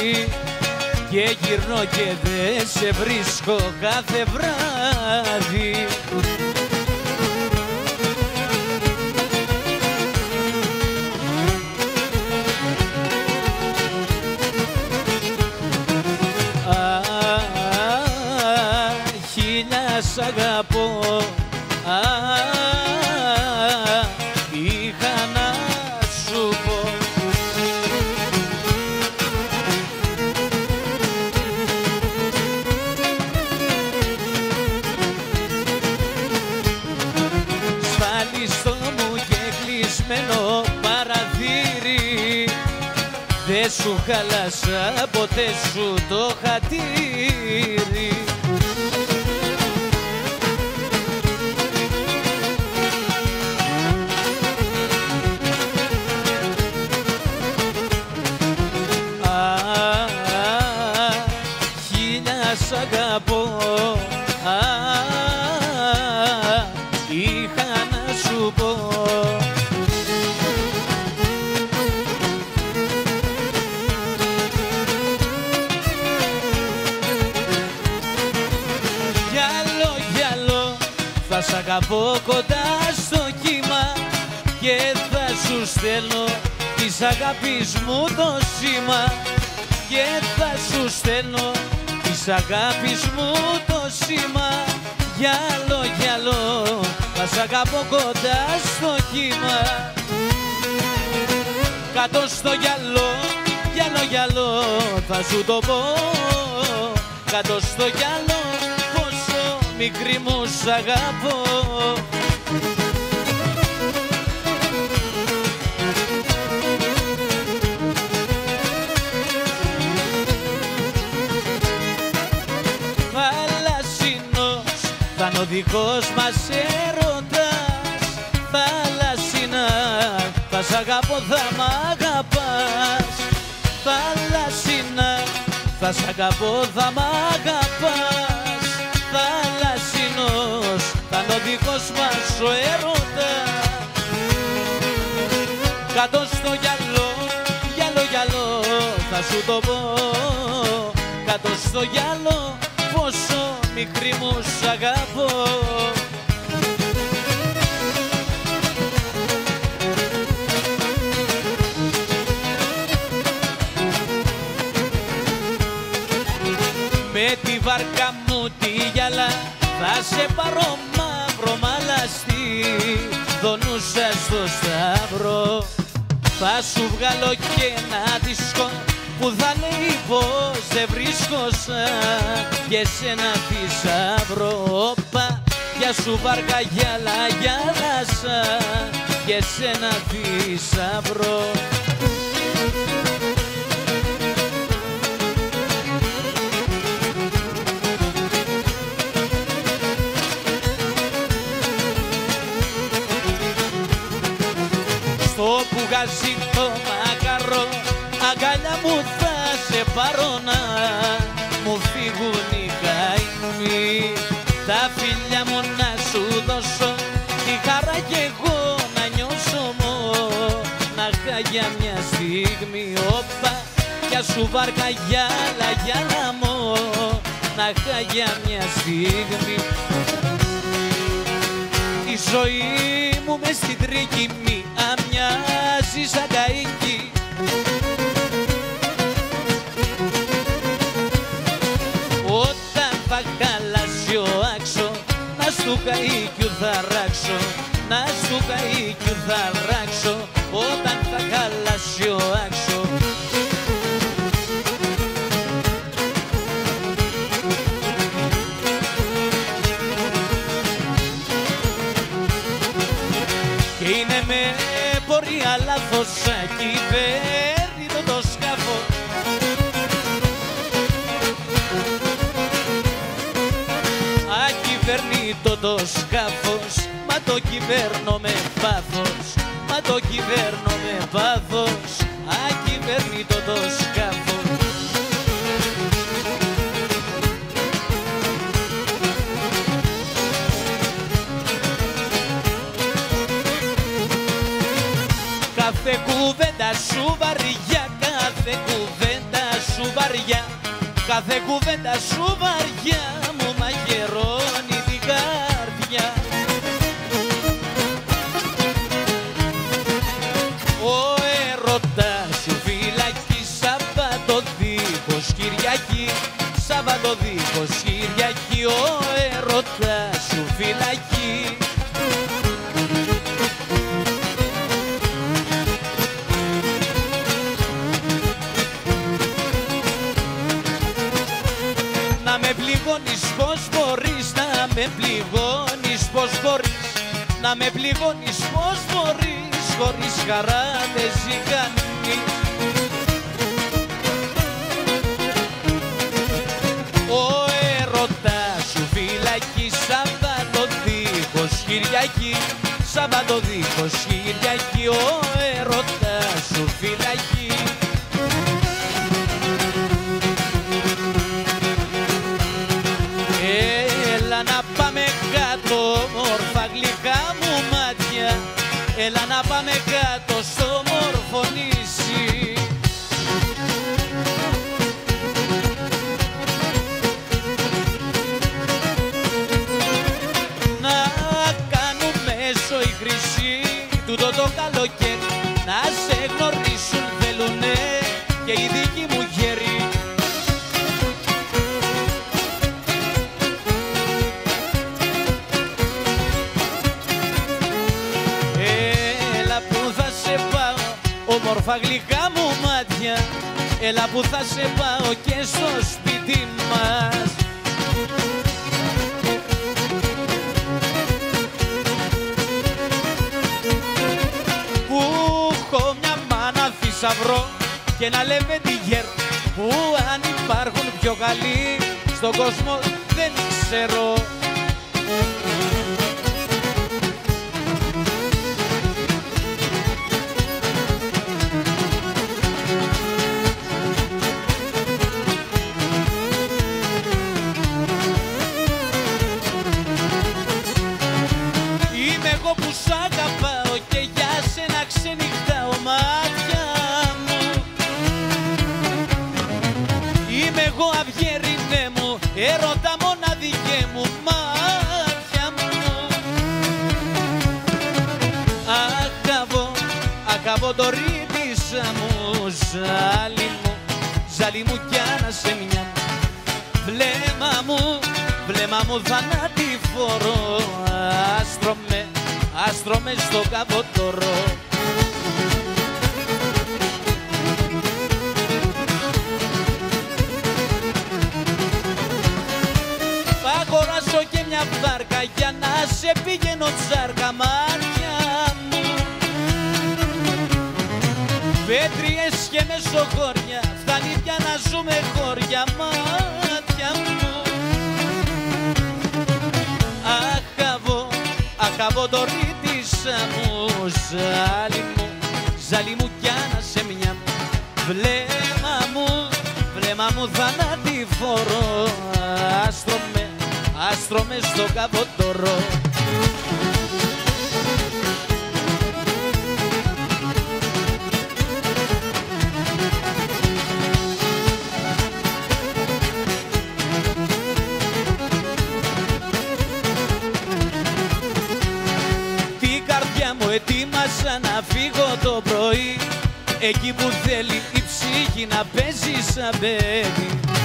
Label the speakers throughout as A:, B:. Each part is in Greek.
A: και γυρνώ και δεν σε βρίσκω κάθε βράδυ. Χίλια σ' αγαπώ, είχα να σου πω. Σφάλιστο μου και κλεισμένο παραθύρι, δε σου χάλασα ποτέ σου το χατήρι. Σ' αγαπώ, είχα να σου πω. Γυαλό, γυαλό, θα σ' αγαπώ κοντά στο κύμα και θα σου στέλνω της αγάπης μου το σήμα και θα σου στέλνω της αγάπης μου το σήμα. Γυαλό, γυαλό, θα σ' αγαπώ κοντά στο κύμα. Κάτω στο γυαλό, γυαλό, γυαλό, θα σου το πω. Κάτω στο γυαλό, πόσο μικρή μου σ' αγαπώ. Ο δικός μας έρωτας, θαλασσινά, θα σ' αγαπώ, θα μ' αγαπάς. Θαλασσινά, θα σ' αγαπώ, θα μ' αγαπάς. Θαλασσινός, θα είναι ο δικός μας ο έρωτας. Κάτω στο γυαλό, γυαλό, γυαλό, θα σου το πω. Κάτω στο γυαλό, πόσο μικρή μου σ' αγαπώ. Με τη βάρκα μου τη γυαλά θα σε πάρω μαύρο μαλαστή, δονούσα στο σταυρό. Θα σου βγάλω και ένα δίσκο που θα λέει πως δεν βρίσκω σαν και σ' ένα θησαυρό. Όπα, για σου βάρκα γυαλά, γυάλασα και σ' ένα θησαυρό. Στο πουγαζί το μακαρό, αγκαλιά μου θα σε πάρω να μου φύγουν οι καημοί. Τα φιλιά μου να σου δώσω, τη χαρά κι εγώ να νιώσω μονάχα για μια στιγμή. Όπα, για σου βάρκα γυάλα, γυάλα μονάχα για μια στιγμή. Η ζωή μου μες στην τρίκυμη αμοιάζει σαν καΐκι. Όταν θα χαλάσει ο άξο, να στου καΐκιου θα ράξω, να στου καΐκιου θα ράξω. Όταν θα χαλάσει ο άξο. Και είναι με πορεία λάθος, ακυβέρνητο το σκάφο. Ακυβέρνητο το σκάφος, μα το κυβέρνω με πάθος, μα το κυβέρνω με πάθος. Ακυβέρνητο το σκάφος. Κάθε κουβέντα σου βαριά, κάθε κουβέντα σου βαριά, κάθε κουβέντα σου βαριά μου μαγειρώνει την καρδιά. Ο έρωτας σου φυλακή, Σάββατο δίχως Κυριακή, Σάββατο δίχως Κυριακή, ο έρωτας σου φυλακή. Να με πληγώνεις πως μπορείς, να με πληγώνεις πως μπορείς, να με πληγώνεις πως μπορείς, χωρίς χαρά δεν ζει κανείς. Ο έρωτας σου φυλακή, Σάββατο δίχως Κυριακή, Σάββατο δίχως Κυριακή, ο έρωτας σου φυλακή. Έλα να πάμε κάτω, όμορφα γλυκά μου μάτια, έλα να πάμε κάτω στο μόρφο νησί. Να κάνουμε ζωή χρυσή τούτο το καλοκαίρι, να σε γνωρίσουν θέλουνε και οι δικοί μου γέροι. Όμορφα γλυκά μου μάτια, έλα που θα σε πάω και στο σπίτι μας. Που έχω μια μάνα θησαυρό και ένα λεβέντιγερ, που αν υπάρχουν πιο καλοί στον κόσμο δεν ξέρω. Που σ' αγαπάω και για σένα ξενυχτάω μάτια μου. Είμαι εγώ αυγερινέ μου, έρωτα μοναδικέ μου μάτια μου. Αγαπώ το ρίτισα μου, ζάλι μου κι άνασε μια βλέμμα μου θανάτηφορο, άστρο μες στο καβοτόρο. Θα αγοράσω και μια βάρκα για να σε πηγαίνω τσάρκα μάτια μου. Πέτριες και μεσοχώρια, φτάνει πια να ζούμε χώρια μάτια μου. Αγαπώ το ρίτισα μου, ζάλι μου κι άνασε μια βλέμμα μου θανάτηφορο, άστρο μες στο καβοτόρο. Ετοίμασα να φύγω το πρωί, εκεί που θέλει η ψυχή να παίζει σαν παιδί.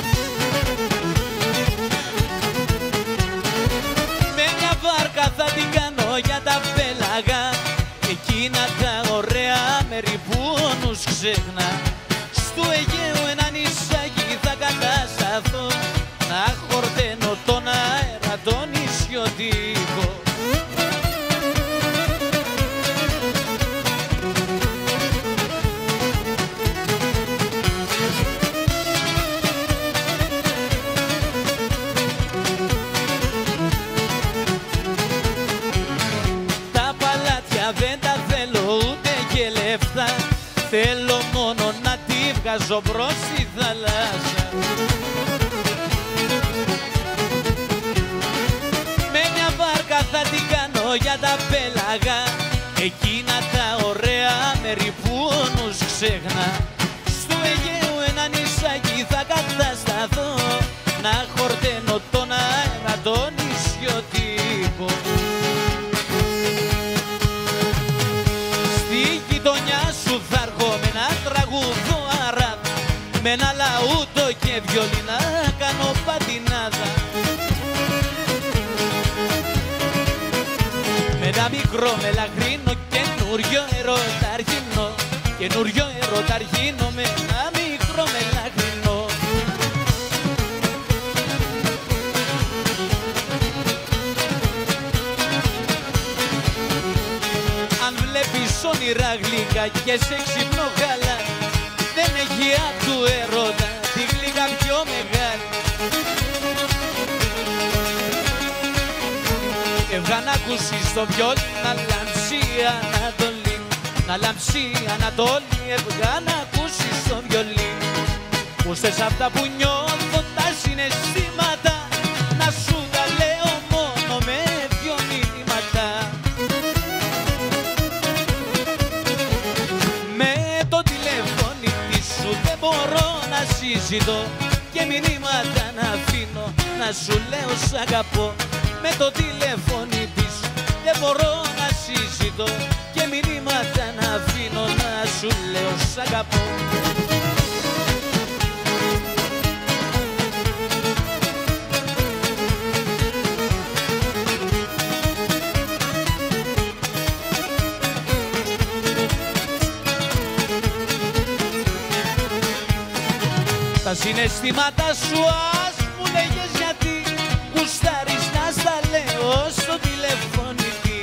A: Με μια βάρκα θα την κάνω για τα πέλαγα, εκείνα τα ωραία μέρη που νους ξέχνα. Στο Αιγαίο ένα νησάκι θα κατασταθώ, να χορταίνω τον αέρα τον νησιωτικό. Δεν τα θέλω ούτε και λεφτά, θέλω μόνο να τη βγάζω μπρος στη θάλασσα. Με μια βάρκα θα την κάνω για τα πέλαγα, εκείνα τα ωραία μέρη που ο νους ξέχνα. Στο Αιγαίο ένα νησάκι θα ούτω και βιολίνα κάνω πατινάδα. Με ένα μικρό μελαχρίνο καινούριο ερωταρχίνο, καινούριο ερωταρχίνο με ένα μικρό μελαχρίνο. Αν βλέπεις όνειρα γλυκά και σε ξυπνό καλά, δεν έχει του έρωτα τη γλυκά πιο μεγάλη. Έβγα να ακούσεις το βιόλι να λάμψει η Ανατολή, να λάμψει η Ανατολή. Έβγα να ακούσεις το βιόλι, πούστες αυτά που νιώθω τα συναισθήματα, να σου τα λέω μόνο με δυο μηνύματα. Με το τηλεφώνητη σου δεν μπορώ να συζητώ και μηνύματα να αφήνω να σου λέω σ' αγαπώ. Με το τηλεφώνη της δεν μπορώ να συζητώ και μηνύματα να αφήνω να σου λέω σ' αγαπώ. Τα συναισθήματα σου ας μου λέγες γιατί γουστάρεις να στα λέω στο τηλεφωνητή.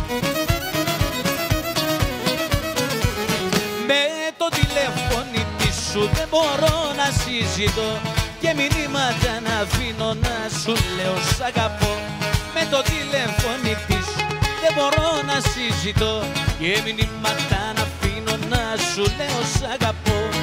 A: Με το τηλεφωνητή σου δεν μπορώ να συζητώ και μηνύματα να αφήνω να σου λέω σ' αγαπώ. Με το τηλεφωνητή σου δεν μπορώ να συζητώ και μηνύματα να αφήνω να σου λέω σ' αγαπώ.